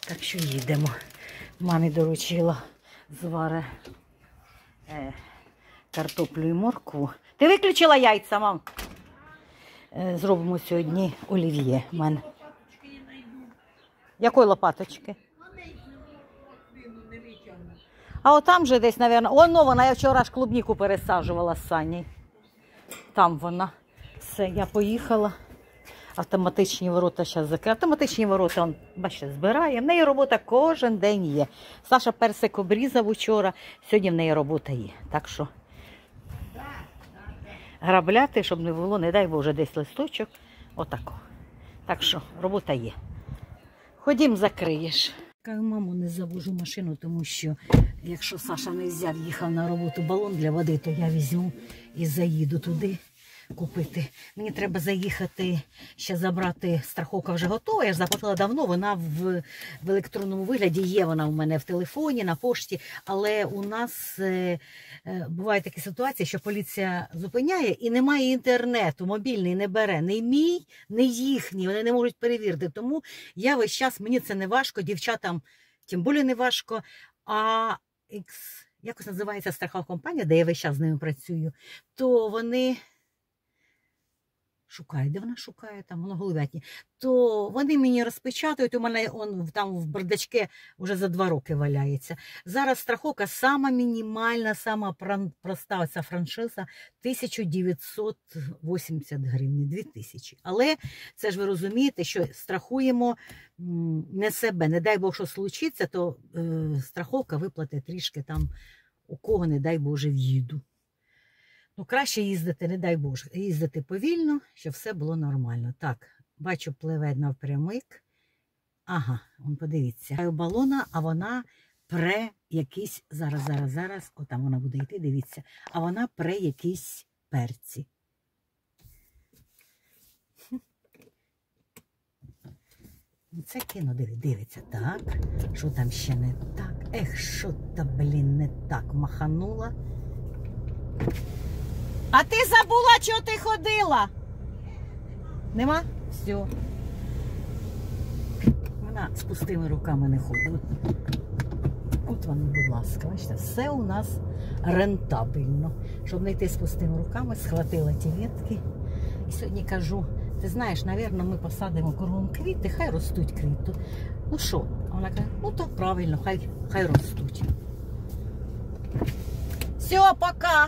Так що їдемо. Мамі доручила зваре картоплю і моркву. Ти виключила яйця, мам? Зробимо сьогодні олів'є в мене. Якої лопаточки? А отам же десь, мабуть, воно вона, я вчора ж клубніку пересаджувала з Сані. Там вона. Все, я поїхала. Автоматичні ворота зараз закриті. Автоматичні ворота, он, бачите, збирає. В неї робота кожен день є. Саша персик обрізав вчора, сьогодні в неї робота є. Так що грабляти, щоб не було, не дай Боже, десь листочок. Отако. Так що робота є. Ходім, закриєш. Кажу, маму, не завожу машину, тому що якщо Саша не взяв, їхав на роботу балон для води, то я візьму і заїду туди купити. Мені треба заїхати, ще забрати, страховка вже готова, я ж заплатила давно, вона в електронному вигляді є, вона у мене в телефоні, на пошті, але у нас бувають такі ситуації, що поліція зупиняє і немає інтернету, мобільний не бере, не мій, не їхній, вони не можуть перевірити, тому я весь час, мені це не важко, дівчатам тим більше не важко, а якось називається страхова компанія, де я весь час з ними працюю, то вони шукає, де вона шукає, там воно голубятні, то вони мені розпечатують, у мене там в бардачке вже за 2 роки валяється. Зараз страховка сама мінімальна, сама проста ця франшиза 1980 гривень, 2000. Але це ж ви розумієте, що страхуємо не себе, не дай Бог, що случиться, то страховка виплатить трішки там, у кого, не дай Боже, в'їду. Ну, краще їздити, не дай Боже, їздити повільно, щоб все було нормально. Так, бачу, пливе навпрямик. Ага, вон, подивіться. Балона, а вона пре якісь, зараз, отам вона буде йти, дивіться, а вона пре якісь перці. Це кіно, дивиться, так, що там ще не так, що та, блін, не так, маханула. А ти забула, чого ти ходила? Нема? Все. Вона з пустими руками не ходить. От вони, будь ласка, бачите, все у нас рентабельно. Щоб не йти з пустими руками, схватила ті ветки. І сьогодні кажу, ти знаєш, напевно, ми посадимо кругом квіти, хай ростуть квіти. Ну що? А вона каже, ну то правильно, хай ростуть. Все, пока!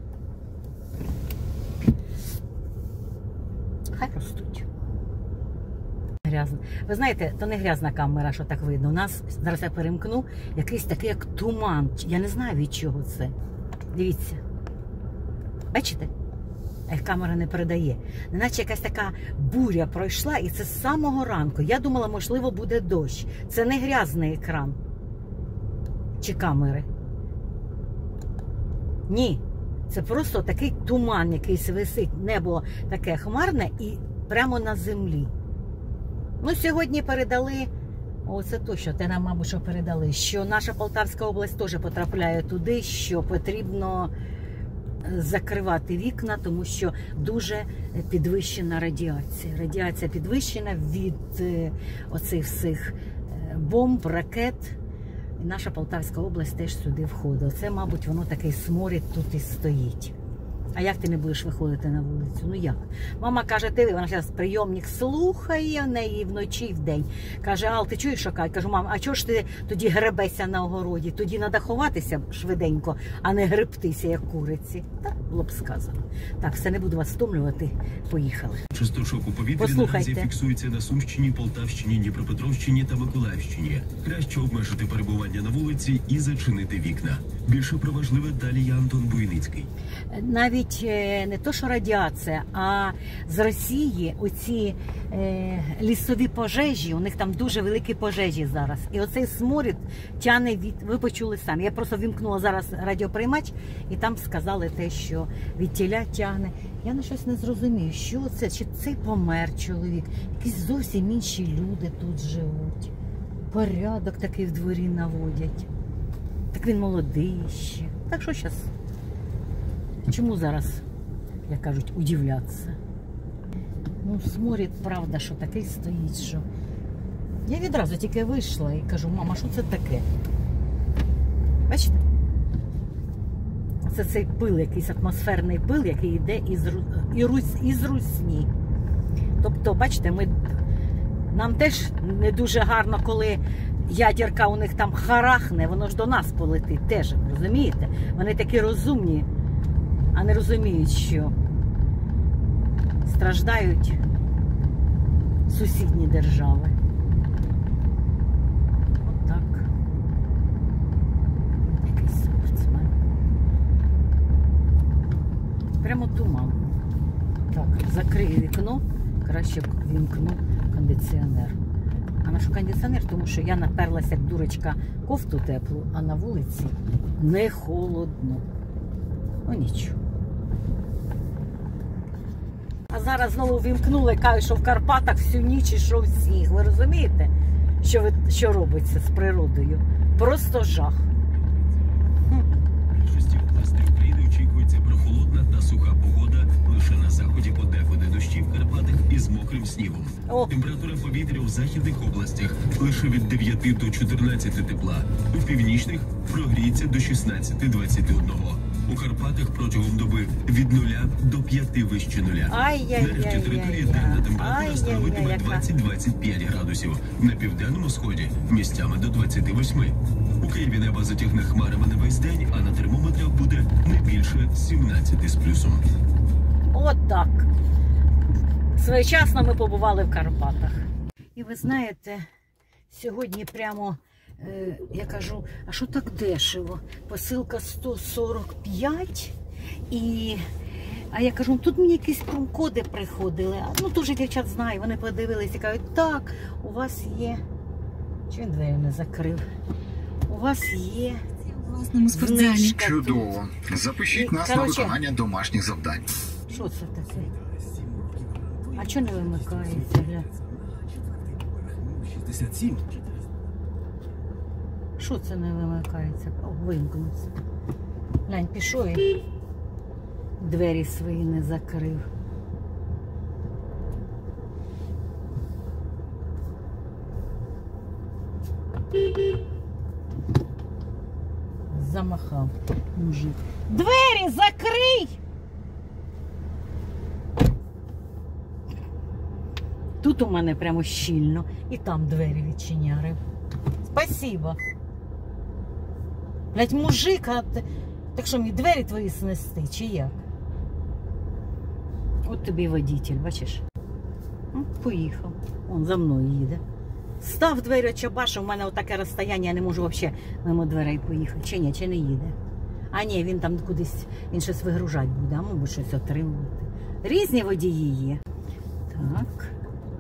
Хай ростуть. Грязно. Ви знаєте, то не грязна камера, що так видно. У нас, зараз я перемкну, якийсь такий, як туман. Я не знаю, від чого це. Дивіться. Бачите? Камера не передає. Неначе якась така буря пройшла, і це з самого ранку. Я думала, можливо, буде дощ. Це не грязний екран. Чи камери. Ні. Це просто такий туман, якийсь висить, небо таке хмарне і прямо на землі. Ну, сьогодні передали, це точно, те нам, мабуть, що передали, що наша Полтавська область теж потрапляє туди, що потрібно закривати вікна, тому що дуже підвищена радіація. Радіація підвищена від оцих всіх бомб, ракет. І наша Полтавська область теж сюди входить. Це, мабуть, воно такий сморід тут і стоїть. А як ти не будеш виходити на вулицю? Ну як? Мама каже, вона зараз прийомник слухає в неї вночі і вдень. Каже, Ал, ти чуєш, що кажуть? Кажу, мам, а чого ж ти тоді гребешся на огороді? Тоді треба ховатися швиденько, а не гребтися, як куриці. Так було б сказано. Так, все, не буду вас стомлювати. Поїхали. Частошок у повітрі наразі фіксується на Сумщині, Полтавщині, Дніпропетровщині та Миколаївщині. Краще обмежити перебування на вулиці і зачинити вікна. Більше про важливе далі Антон Буйницький. Навіть не то, що радіація, а з Росії оці лісові пожежі, у них там дуже великі пожежі зараз. І оцей сморід тяне від, ви почули самі. Я просто вімкнула зараз радіоприймач, і там сказали те, що від тіля тягне. Я на щось не зрозумію, що це, чи цей помер чоловік, якісь зовсім інші люди тут живуть. Порядок такий в дворі наводять. Так він молодий ще. Так що зараз? Чому зараз, як кажуть, удивлятися? Ну, сморід, правда, що такий стоїть, що Я відразу тільки вийшла і кажу, мама, що це таке? Бачите? Це цей пил, якийсь атмосферний пил, який йде із русні. Тобто, бачите, нам теж не дуже гарно, коли ядерка у них там харахне, воно ж до нас полетить теж, розумієте? Вони такі розумні, а не розуміють, що страждають сусідні держави. От так. Якийсь спортсмен. Прямо туман. Так, закрию вікно, краще вімкну кондиціонер. А на що кондиціонер? Тому що я наперлася, як дурочка, кофту теплу, а на вулиці не холодно. Ну нічого. А зараз знову вімкнули, кажуть, що в Карпатах всю ніч ішов сніг. Ви розумієте, що робиться з природою? Просто жах. В більшості областей України очікується прохолодна та суха погода. Лише на заході подекуди дощі в Карпатах із мокрим снігом. Температура повітря у західних областях лише від 9 до 14 тепла. У північних прогріється до 16-21. У Карпатах протягом доби від 0 до 5 вище нуля. Нарешті території денна температура становитиме 20-25 градусів. На південному сході місцями до 28. У Києві небо затягне хмарами на весь день, а на термометрах буде не більше 17 з плюсом. От так. Своєчасно ми побували в Карпатах. І ви знаєте, сьогодні прямо, я кажу, а що так дешево? Посилка 145 а я кажу, тут мені якісь промокоди приходили. Ну, дуже дівчат знаю, вони подивилися і кажуть, так, у вас є... Чи він двері не закрив? У вас є... Власному спортзалі. Чудово. Запишіть нас на виконання домашніх завдань. Що це таке? А чого не вимикається? 67. Що це не вимикається? О, вимкнувся. Глянь, пішов і двері свої не закрив. Замахав мужик. Двері закрий! Тут у мене прямо щільно. І там двері відчинярив. Спасибо. Блять, мужик, так що мені двері твої снести, чи як? От тобі і водитель, бачиш? Поїхав. Он за мною їде. Став двері очабаша, у мене отаке розстояння, я не можу взагалі мимо дверей поїхати. Чи ні, чи не їде? А ні, він там кудись, він щось вигружати буде, а мабуть щось отримувати. Різні водії є. Так.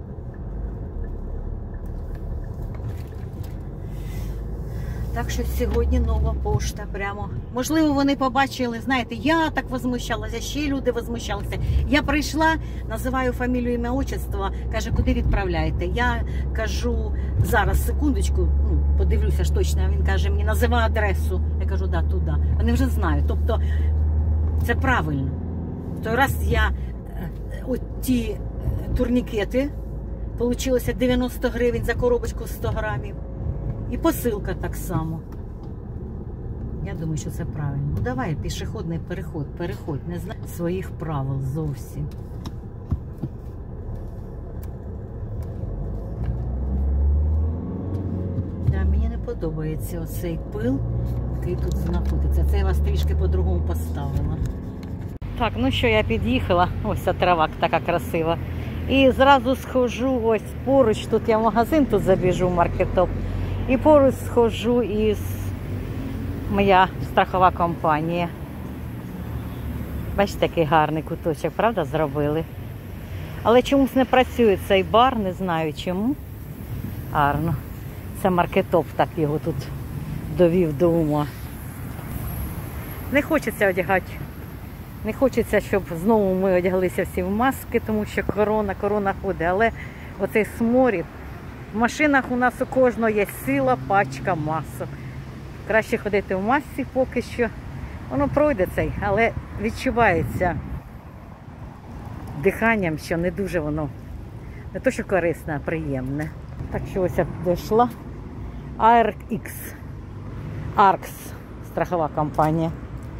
Так що сьогодні нова пошта прямо. Можливо, вони побачили, знаєте, я так возмущалася, ще люди возмущалися. Я прийшла, називаю фамілію, ім'я, отчество, каже, куди відправляєте? Я кажу, зараз, секундочку, подивлюся ж точно, а він каже, мені називай адресу. Я кажу, да, туди. Вони вже знають, тобто це правильно. В той раз я ті турнікети, получилося 90 гривень за коробочку 100 грамів. І посилка так само. Я думаю, що це правильно. Ну давай, пішохідний переход, не знаю своїх правил зовсім. Да, мені не подобається оцей пил, який тут знаходиться. Це я вас трішки по-другому поставила. Так, ну що, я під'їхала. Ось ця трава така красива. І зразу схожу ось поруч, тут я в магазин, тут забіжу в маркетоп. І поруч схожу із моя страхова компанія. Бачите, який гарний куточок, правда, зробили? Але чомусь не працює цей бар, не знаю чому. Гарно. Це маркетоп так його тут довів до ума. Не хочеться одягати. Не хочеться, щоб знову ми одяглися всі в маски, тому що корона ходить. Але оцей сморід. В машинах у нас у кожного є ціла пачка масок. Краще ходити в масці поки що. Воно пройде цей, але відчувається диханням, що не дуже воно, не то що корисне, а приємне. Так що ось я дійшла. ARX. Страхова компанія.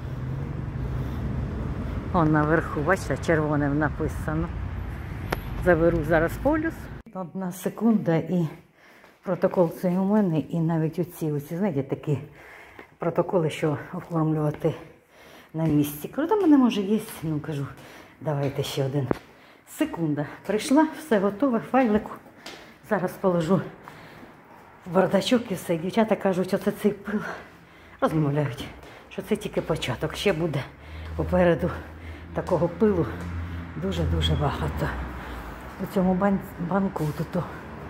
Вон наверху, бачите, червоним написано. Заберу зараз полюс. 1 секунда і протокол цей у мене. І навіть оці, знаєте, такі протоколи, що оформлювати на місці. Кажу, там в мене може є. Ну, кажу, давайте ще 1 секунда. Прийшла, все готове, файлику. Зараз положу в бардачок і все. Дівчата кажуть, оце цей пил. Розмовляють, що це тільки початок. Ще буде попереду такого пилу дуже-дуже багато. У цьому банку тут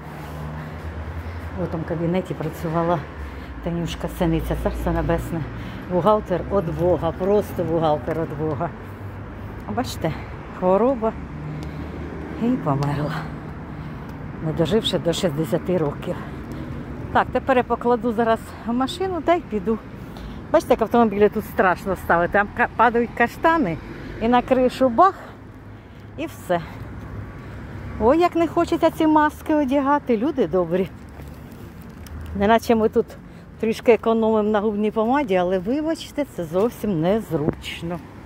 в тому кабінеті працювала Танюшка Синиця, царство небесне. Бухгалтер від Бога, просто бухгалтер від Бога. Бачите, хвороба і померла, не доживши до 60 років. Так, тепер я покладу зараз в машину та й піду. Бачите, як автомобілі тут страшно ставити. Там падають каштани і на кришу бах, і все. Ой, як не хочеться ці маски одягати, люди добрі. Неначе ми тут трішки економимо на губній помаді, але вибачте, це зовсім незручно.